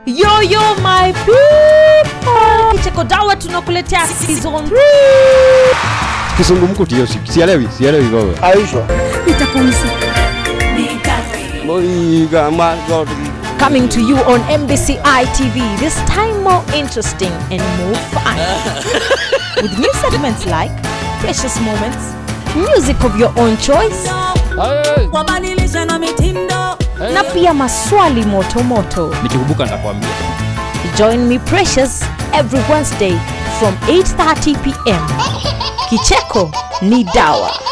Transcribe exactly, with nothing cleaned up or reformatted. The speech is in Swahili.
Yo yo my people, Kicheko Dawa tunakuletea season three. Kizungumku hiyo sielewi, sielewi baba. Aisha. Itapumzika. Moiga God. Coming to you on M B C I T V. This time more interesting and more fun. With new segments like Precious Moments, music of your own choice, na pia maswali moto moto. Nikikumbuka nitakwambia. Join me Precious every Wednesday from eight thirty p m Kicheko ni Dawa.